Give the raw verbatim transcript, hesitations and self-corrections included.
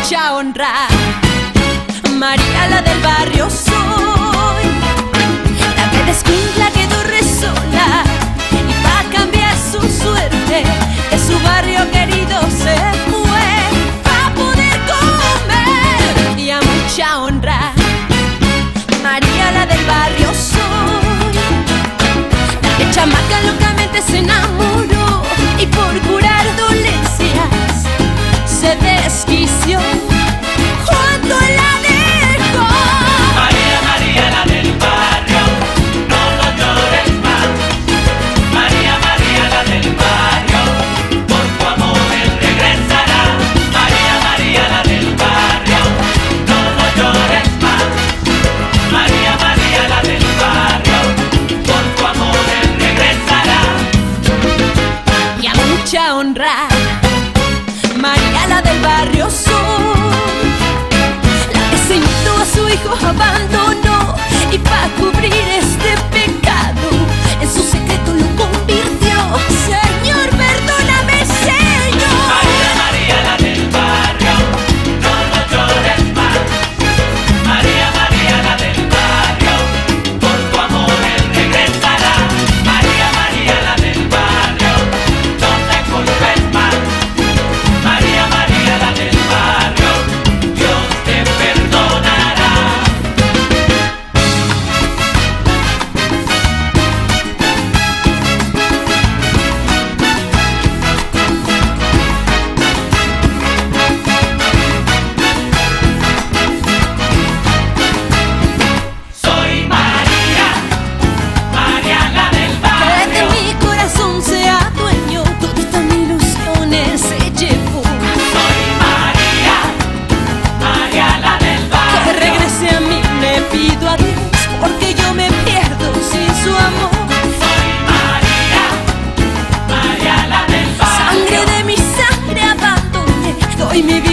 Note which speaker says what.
Speaker 1: mucha honra. María la del barrio soy, la que de escuincla quedó resola y pa' cambiar su suerte de su barrio querido se fue pa' poder comer. Y a mucha honra, María la del barrio soy, la que chamaca locamente se enamoró y por curar dolencias se desquició cuando la dejó.
Speaker 2: María, María la del barrio, no lo llores más. María, María la del barrio, por tu amor él regresará. María, María la del barrio, no lo llores más. María, María la del barrio, por tu amor él regresará.
Speaker 1: Y a mucha honra, María la del barrio soy, la que se invitó a su hijo abandonó y pa' cubrir este pecado en su secreto lo convirtió. Señor, perdóname, Señor.
Speaker 2: María, María la del barrio, no lo llores más. María, María la del barrio, por tu amor él regresará. María, María la del barrio, no te culpes más. María, María la del barrio, Dios te perdonará. Soy María, María la del
Speaker 1: Que
Speaker 2: barrio.
Speaker 1: de mi corazón sea dueño, todas mis ilusiones se llevó.
Speaker 2: Soy María, María la del
Speaker 1: Que
Speaker 2: barrio.
Speaker 1: regrese a mí, le pido a Dios, porque yo me pierdo sin su amor.
Speaker 2: Soy María, María la del barrio.
Speaker 1: Sangre de mi sangre abandoné, doy mi vida